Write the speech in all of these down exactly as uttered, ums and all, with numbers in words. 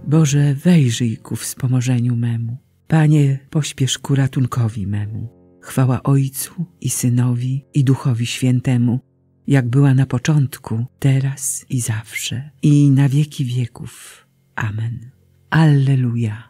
Boże, wejrzyj ku wspomożeniu memu. Panie, pośpiesz ku ratunkowi memu. Chwała Ojcu i Synowi, i Duchowi Świętemu, jak była na początku, teraz i zawsze, i na wieki wieków. Amen. Alleluja.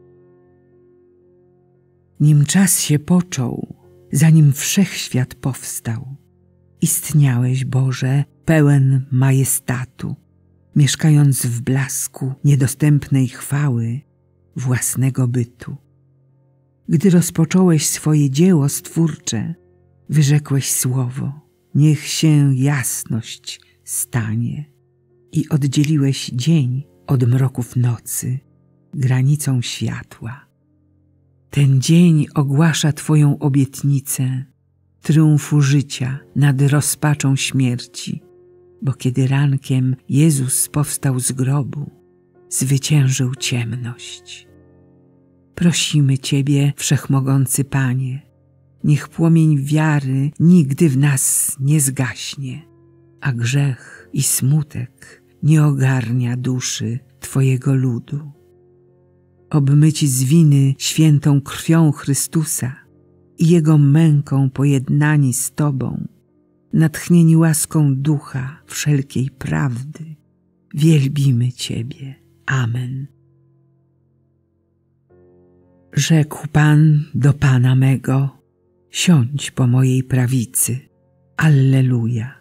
Nim czas się począł, zanim wszechświat powstał, istniałeś, Boże, pełen majestatu, mieszkając w blasku niedostępnej chwały własnego bytu. Gdy rozpocząłeś swoje dzieło stwórcze, wyrzekłeś słowo, niech się jasność stanie, i oddzieliłeś dzień od mroków nocy, granicą światła. Ten dzień ogłasza Twoją obietnicę triumfu życia nad rozpaczą śmierci, bo kiedy rankiem Jezus powstał z grobu, zwyciężył ciemność. Prosimy Ciebie, Wszechmogący Panie, niech płomień wiary nigdy w nas nie zgaśnie, a grzech i smutek nie ogarnia duszy Twojego ludu. Obmyci z winy świętą krwią Chrystusa i Jego męką pojednani z Tobą, natchnieni łaską Ducha wszelkiej prawdy, wielbimy Ciebie. Amen. Rzekł Pan do Pana mego, siądź po mojej prawicy. Alleluja.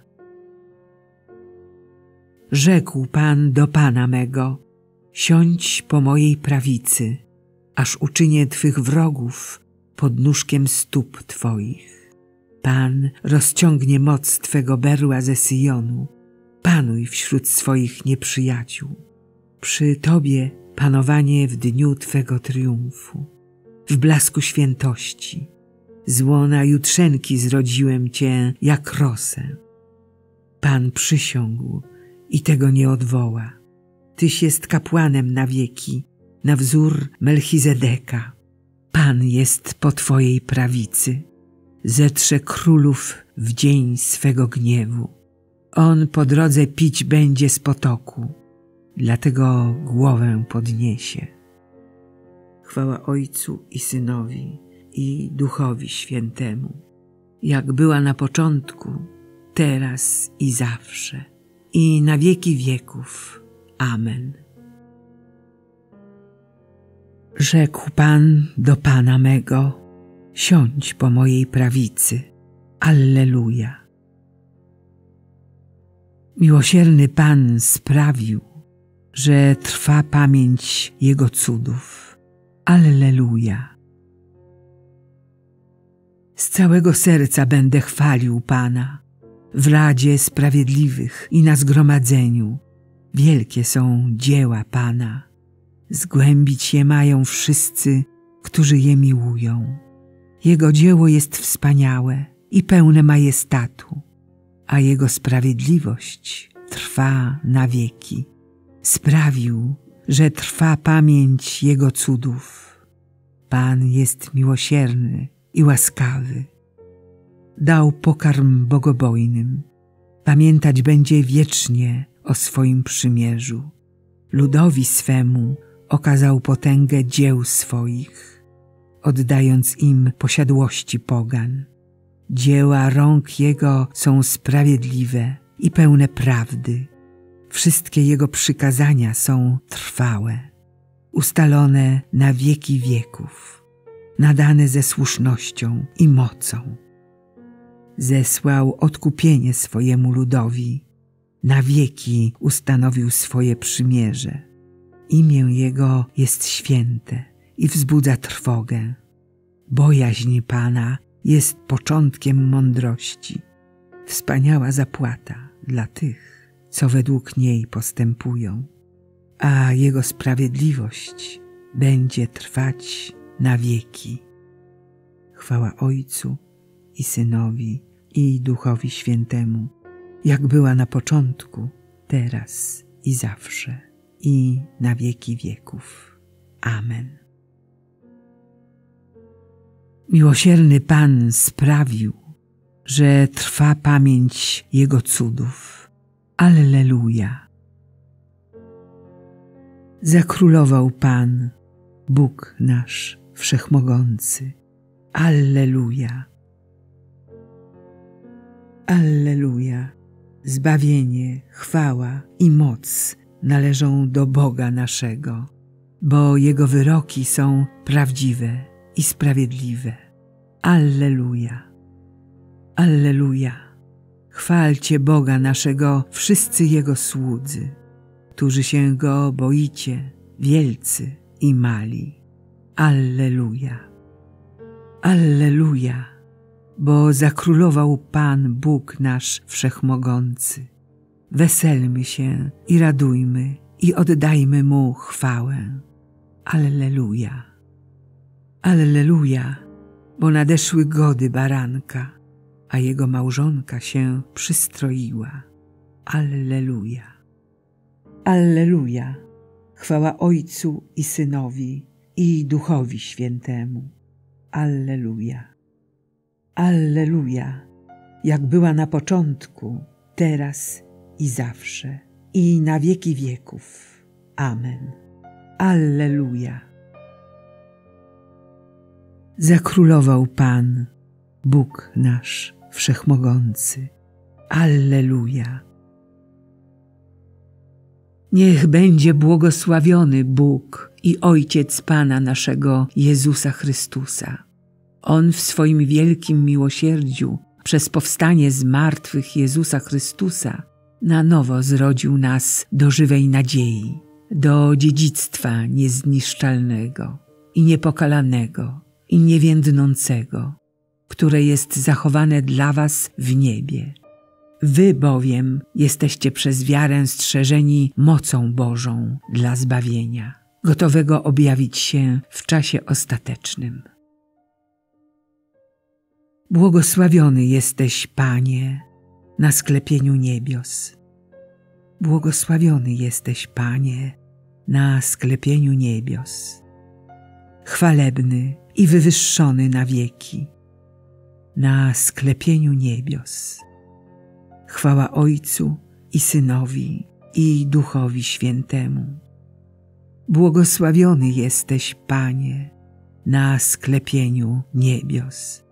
Rzekł Pan do Pana mego, siądź po mojej prawicy, aż uczynię Twych wrogów podnóżkiem stóp Twoich. Pan rozciągnie moc Twego berła ze Syjonu, panuj wśród swoich nieprzyjaciół. Przy Tobie panowanie w dniu Twego triumfu, w blasku świętości. Z łona jutrzenki zrodziłem Cię jak rosę. Pan przysiągł i tego nie odwoła. Tyś jest kapłanem na wieki, na wzór Melchizedeka. Pan jest po Twojej prawicy. Zetrze królów w dzień swego gniewu. On po drodze pić będzie z potoku, dlatego głowę podniesie. Chwała Ojcu i Synowi, i Duchowi Świętemu, jak była na początku, teraz i zawsze, i na wieki wieków. Amen. Rzekł Pan do Pana mego, siądź po mojej prawicy. Alleluja. Miłosierny Pan sprawił, że trwa pamięć Jego cudów. Alleluja. Z całego serca będę chwalił Pana, w Radzie Sprawiedliwych i na zgromadzeniu. Wielkie są dzieła Pana, zgłębić je mają wszyscy, którzy je miłują. Jego dzieło jest wspaniałe i pełne majestatu, a Jego sprawiedliwość trwa na wieki. Sprawił, że trwa pamięć Jego cudów. Pan jest miłosierny i łaskawy. Dał pokarm bogobojnym. Pamiętać będzie wiecznie o swoim przymierzu. Ludowi swemu okazał potęgę dzieł swoich, oddając im posiadłości pogan. Dzieła rąk Jego są sprawiedliwe i pełne prawdy. Wszystkie Jego przykazania są trwałe, ustalone na wieki wieków, nadane ze słusznością i mocą. Zesłał odkupienie swojemu ludowi, na wieki ustanowił swoje przymierze. Imię Jego jest święte i wzbudza trwogę. Bojaźń Pana jest początkiem mądrości. Wspaniała zapłata dla tych, co według niej postępują, a Jego sprawiedliwość będzie trwać na wieki. Chwała Ojcu i Synowi, i Duchowi Świętemu, jak była na początku, teraz i zawsze, i na wieki wieków. Amen. Miłosierny Pan sprawił, że trwa pamięć Jego cudów. Alleluja. Zakrólował Pan, Bóg nasz wszechmogący. Alleluja. Alleluja. Zbawienie, chwała i moc należą do Boga naszego, bo Jego wyroki są prawdziwe i sprawiedliwe. Alleluja. Alleluja. Chwalcie Boga naszego wszyscy Jego słudzy, którzy się Go boicie, wielcy i mali. Alleluja. Alleluja, bo zakrólował Pan Bóg nasz wszechmogący. Weselmy się i radujmy i oddajmy Mu chwałę. Alleluja. Alleluja, bo nadeszły gody baranka, a jego małżonka się przystroiła. Alleluja. Alleluja. Chwała Ojcu i Synowi i Duchowi Świętemu. Alleluja. Alleluja. Jak była na początku, teraz i zawsze, i na wieki wieków. Amen. Alleluja. Zakrólował Pan, Bóg nasz wszechmogący. Alleluja. Niech będzie błogosławiony Bóg i Ojciec Pana naszego Jezusa Chrystusa. On w swoim wielkim miłosierdziu przez powstanie z martwych Jezusa Chrystusa na nowo zrodził nas do żywej nadziei, do dziedzictwa niezniszczalnego i niepokalanego i niewiędnącego, które jest zachowane dla was w niebie. Wy bowiem jesteście przez wiarę strzeżeni mocą Bożą dla zbawienia, gotowego objawić się w czasie ostatecznym. Błogosławiony jesteś, Panie, na sklepieniu niebios. Błogosławiony jesteś, Panie, na sklepieniu niebios. Chwalebny i wywyższony na wieki, na sklepieniu niebios. Chwała Ojcu i Synowi i Duchowi Świętemu. Błogosławiony jesteś, Panie, na sklepieniu niebios.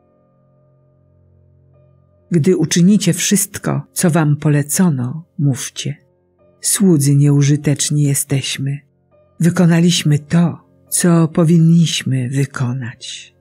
Gdy uczynicie wszystko, co wam polecono, mówcie: słudzy nieużyteczni jesteśmy. Wykonaliśmy to, co powinniśmy wykonać.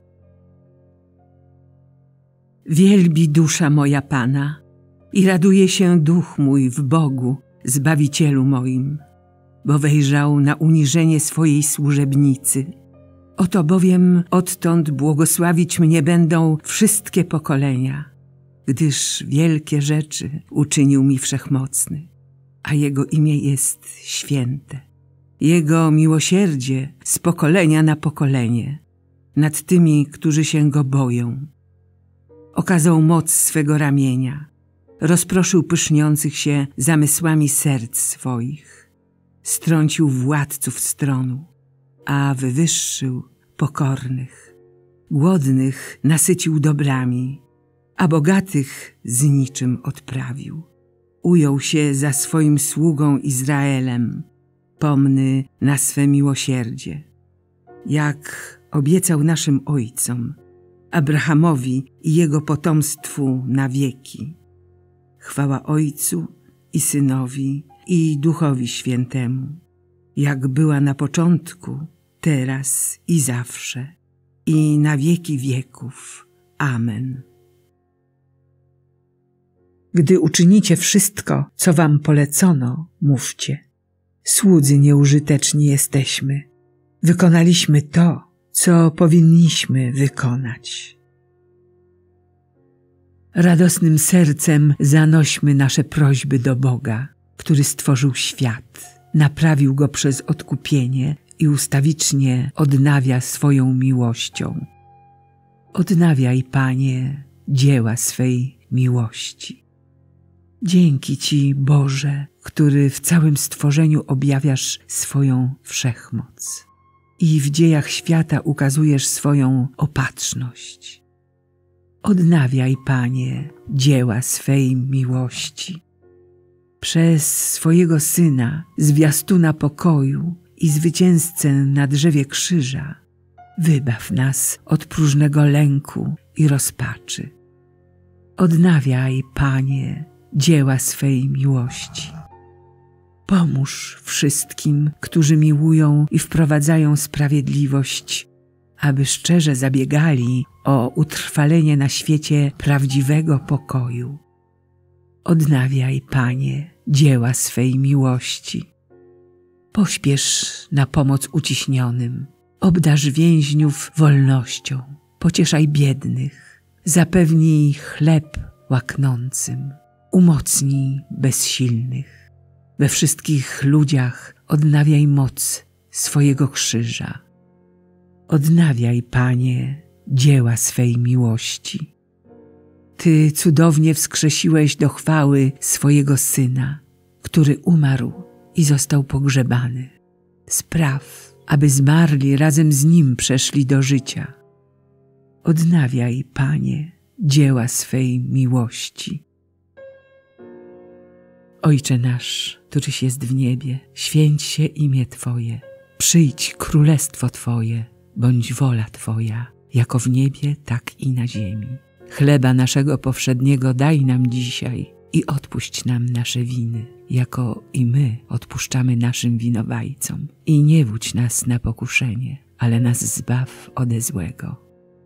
Wielbi dusza moja Pana i raduje się duch mój w Bogu, Zbawicielu moim, bo wejrzał na uniżenie swojej służebnicy. Oto bowiem odtąd błogosławić mnie będą wszystkie pokolenia, gdyż wielkie rzeczy uczynił mi Wszechmocny, a Jego imię jest święte. Jego miłosierdzie z pokolenia na pokolenie nad tymi, którzy się Go boją. Okazał moc swego ramienia, rozproszył pyszniących się zamysłami serc swoich, strącił władców stronu, a wywyższył pokornych. Głodnych nasycił dobrami, a bogatych z niczym odprawił. Ujął się za swoim sługą Izraelem, pomny na swe miłosierdzie, jak obiecał naszym ojcom, Abrahamowi i jego potomstwu na wieki. Chwała Ojcu i Synowi i Duchowi Świętemu, jak była na początku, teraz i zawsze, i na wieki wieków. Amen. Gdy uczynicie wszystko, co wam polecono, mówcie: słudzy nieużyteczni jesteśmy. Wykonaliśmy to, co powinniśmy wykonać. Radosnym sercem zanośmy nasze prośby do Boga, który stworzył świat, naprawił go przez odkupienie i ustawicznie odnawia swoją miłością. Odnawiaj, Panie, dzieła swej miłości. Dzięki Ci, Boże, który w całym stworzeniu objawiasz swoją wszechmoc i w dziejach świata ukazujesz swoją opatrzność. Odnawiaj, Panie, dzieła swej miłości. Przez swojego Syna, zwiastuna pokoju i zwycięzcę na drzewie krzyża, wybaw nas od próżnego lęku i rozpaczy. Odnawiaj, Panie, dzieła swej miłości. Pomóż wszystkim, którzy miłują i wprowadzają sprawiedliwość, aby szczerze zabiegali o utrwalenie na świecie prawdziwego pokoju. Odnawiaj, Panie, dzieła swej miłości. Pośpiesz na pomoc uciśnionym, obdarz więźniów wolnością, pocieszaj biednych, zapewnij chleb łaknącym, umocnij bezsilnych. We wszystkich ludziach odnawiaj moc swojego krzyża. Odnawiaj, Panie, dzieła swej miłości. Ty cudownie wskrzesiłeś do chwały swojego Syna, który umarł i został pogrzebany. Spraw, aby zmarli razem z Nim przeszli do życia. Odnawiaj, Panie, dzieła swej miłości. Ojcze nasz, któryś jest w niebie, święć się imię Twoje. Przyjdź królestwo Twoje, bądź wola Twoja, jako w niebie, tak i na ziemi. Chleba naszego powszedniego daj nam dzisiaj i odpuść nam nasze winy, jako i my odpuszczamy naszym winowajcom. I nie wódź nas na pokuszenie, ale nas zbaw ode złego.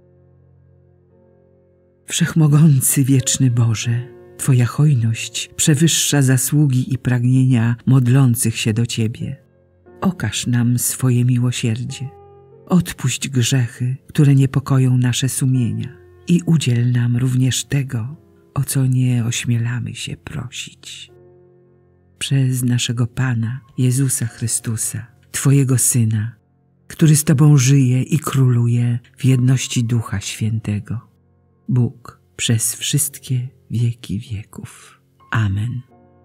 Wszechmogący wieczny Boże, Twoja hojność przewyższa zasługi i pragnienia modlących się do Ciebie. Okaż nam swoje miłosierdzie. Odpuść grzechy, które niepokoją nasze sumienia i udziel nam również tego, o co nie ośmielamy się prosić. Przez naszego Pana Jezusa Chrystusa, Twojego Syna, który z Tobą żyje i króluje w jedności Ducha Świętego. Bóg przez wszystkie wieki wieków. Amen.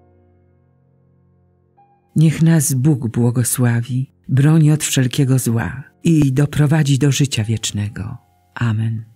Niech nas Bóg błogosławi, broni od wszelkiego zła i doprowadzi do życia wiecznego. Amen.